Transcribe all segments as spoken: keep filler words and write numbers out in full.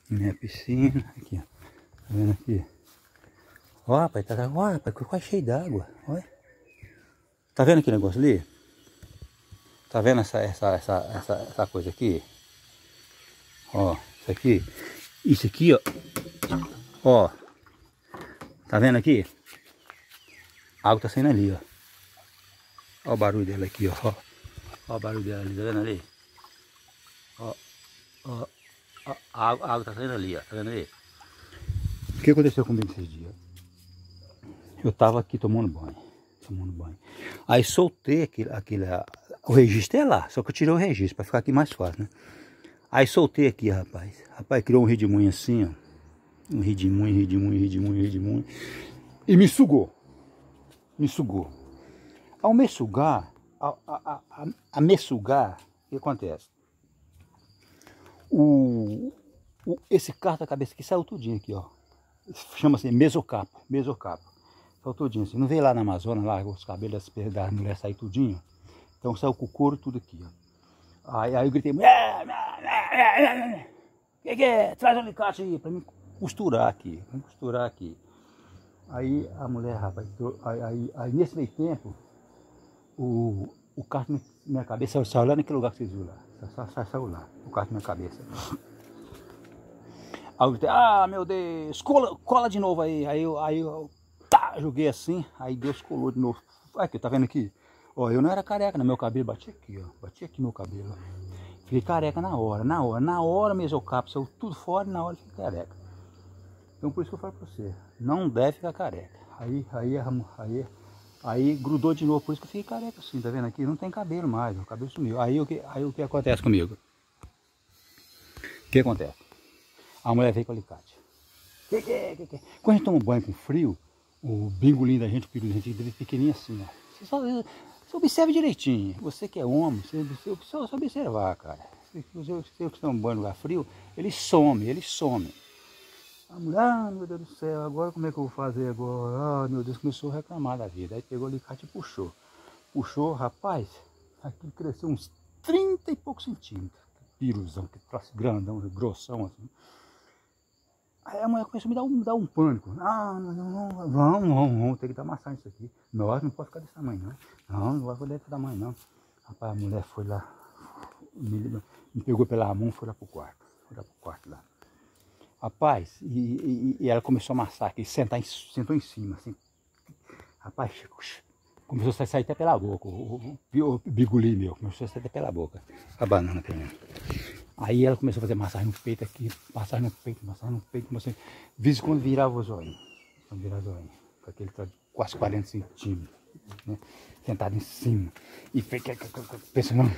Minha piscina, aqui, ó. Tá vendo aqui? Ó, rapaz, tá, ó, rapaz, quase cheio d'água, olha. Tá vendo aquele negócio ali? Tá vendo essa, essa, essa, essa, essa coisa aqui? Ó, isso aqui. Isso aqui, ó. Ó. Tá vendo aqui? A água tá saindo ali, ó. Ó o barulho dela aqui, ó. Ó o barulho dela ali, tá vendo ali? Ó, ó, ó a, água, a água tá saindo ali, ó. Tá vendo ali? O que aconteceu comigo esses dias? Eu tava aqui tomando banho. Tomando banho. Aí soltei aquele, aquele. O registro é lá, só que eu tirei o registro pra ficar aqui mais fácil, né? Aí soltei aqui, rapaz. Rapaz, criou um redemoinho assim, ó. Um redemoinho, redemoinho, redemoinho, redemoinho. E me sugou. Me sugou. Ao me sugar, a, a, a, a me sugar, o que acontece? O, o, esse carro da cabeça aqui saiu tudinho aqui, ó. Chama-se mesocarpo, mesocarpo. Saiu tudinho assim. Não veio lá na Amazônia, lá os cabelos das, das mulheres saíram tudinho. Então saiu com o couro tudo aqui, ó. Aí, aí eu gritei, que que é? Traz um alicate aí pra mim costurar aqui, pra mim costurar aqui. Aí a mulher, rapaz, aí, aí, aí nesse meio tempo, o, o carro na minha cabeça saiu lá naquele lugar que vocês viram lá. Saiu, saiu, saiu lá, o carro na minha cabeça. Aí eu gritei, ah, meu Deus, cola, cola de novo aí. Aí eu, aí eu tá, joguei assim, aí Deus colou de novo. Aqui, tá vendo aqui? Ó, eu não era careca, né? Meu cabelo batia aqui, ó. Batia aqui meu cabelo. Fiquei careca na hora, na hora. Na hora mesmo o capo saiu tudo fora e na hora fiquei careca. Então por isso que eu falo pra você, não deve ficar careca. Aí, aí, aí, aí grudou de novo, por isso que eu fiquei careca assim, tá vendo aqui? Não tem cabelo mais, o cabelo sumiu. Aí o que, aí, o que acontece comigo? O que acontece? A mulher veio com o alicate. Que, que, que, que? Quando a gente toma um banho com frio, o bingolinho da gente, o piru da gente deve pequenininho assim, ó. Você só, você observe direitinho. Você que é homem, você, você só, só observar, cara. Se você, você que toma um banho no lugar frio, ele some, ele some. A mulher, ah, meu Deus do céu, agora como é que eu vou fazer agora? Ah, meu Deus, começou a reclamar da vida. Aí pegou o alicate e puxou. Puxou, rapaz, aquilo cresceu uns trinta e poucos centímetros. Piruzão, que troço grandão, grossão assim. Aí a mulher começou a me dar um, me dar um pânico. Ah, não, não, não, vamos, vamos, vamos ter que dar massagem isso aqui. Nós não pode ficar desse tamanho, não. Não, não vai poder desse tamanho, não. Rapaz, a mulher foi lá, me, me pegou pela mão e foi lá pro quarto. Foi lá pro quarto lá. Rapaz, e, e, e ela começou a amassar aqui, sentar em, sentou em cima, assim. Rapaz, começou a sair até pela boca, o, o, o bigolinho meu, começou a sair até pela boca, a banana também. Aí ela começou a fazer massagem no peito aqui, massagem no peito, massagem no peito, massagem. Visto quando virava o zoinho, quando virava o zoinho, com aquele quase quarenta centímetros, né, sentado em cima, e pensando,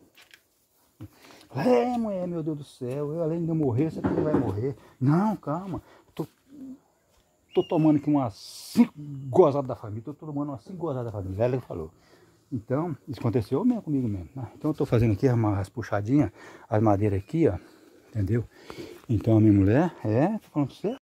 é, mulher, meu Deus do céu, eu além de eu morrer, você também vai morrer. Não, calma, tô, tô tomando aqui umas cinco gozadas da família, tô tomando umas cinco gozadas da família, ela falou. Então, isso aconteceu mesmo comigo mesmo. Né? Então eu tô fazendo aqui as puxadinhas, as madeiras aqui, ó, entendeu? Então a minha mulher, é, tô falando pra você,